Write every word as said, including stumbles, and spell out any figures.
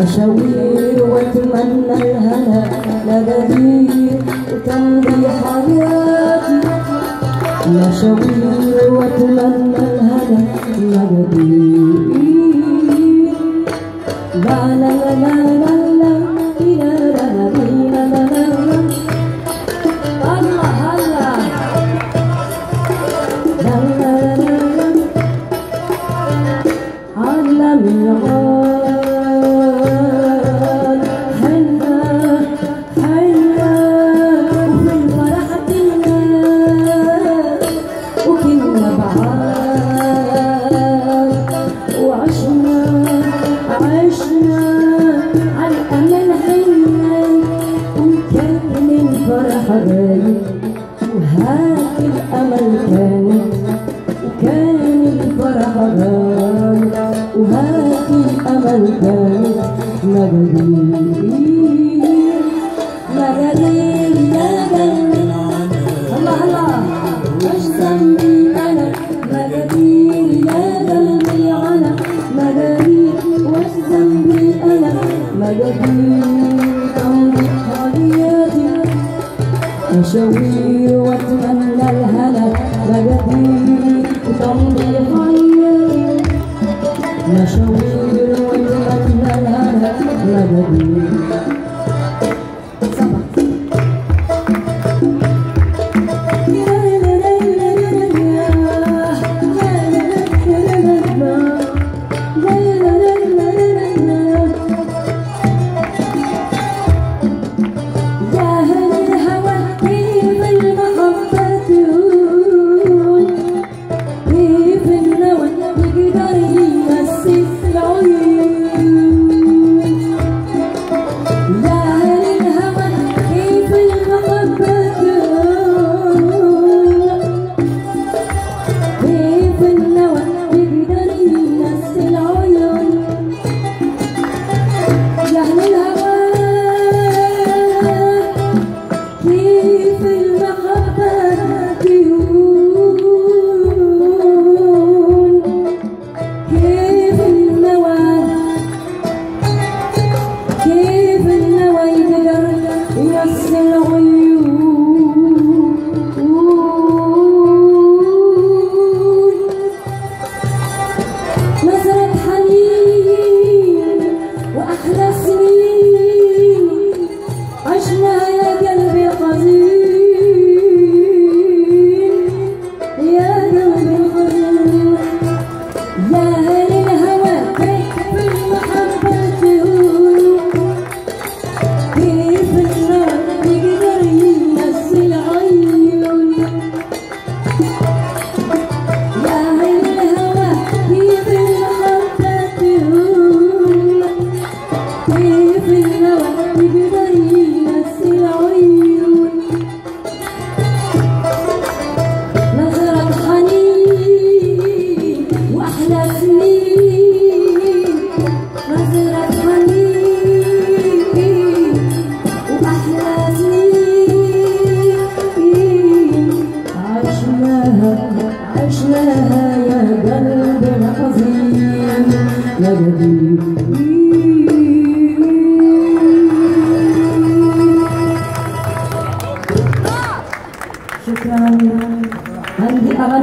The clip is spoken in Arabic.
مشاوير واتمنى الهنا مجادير وتمضي حياتي مشاوير واتمنى الهنا مجادير لا لا لا لا لا لا لا لا لا لا الله الله لا لا لا لا علم يا غال حنا حنا وفي الفرح كنا وكنا بعاد وعشنا عشنا عالأمل حنا وكان الفرح غايب وهاك الأمل كان وكان الفرح غايب وهاك الأمل كان مجادير مجادير يا قلبي الله الله وش ذنبي أنا مجادير يا قلبي أنا مجادير وش ذنبي أنا مجادير تمضي حياتي مشاوير واتمنى الهنا مجادير وتمضي حياتي مشاوير واتمنى الهنا مجادير